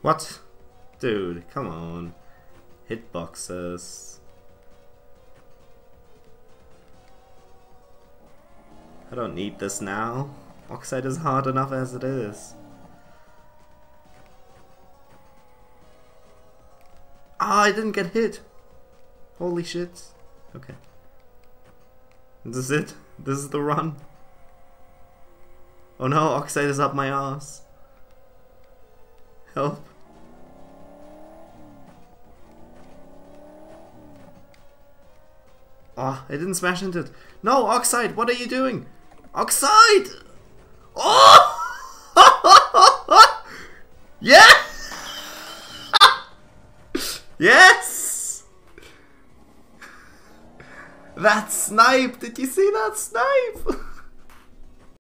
What? Dude, come on. Hitboxes. I don't need this now. Oxide is hard enough as it is. Ah, I didn't get hit. Holy shit. Okay. This is it. This is the run. Oh no, Oxide is up my ass. Help. Oh, I didn't smash into it. No, Oxide, what are you doing? Oxide! Oh! Yeah! Yes! That snipe! Did you see that snipe?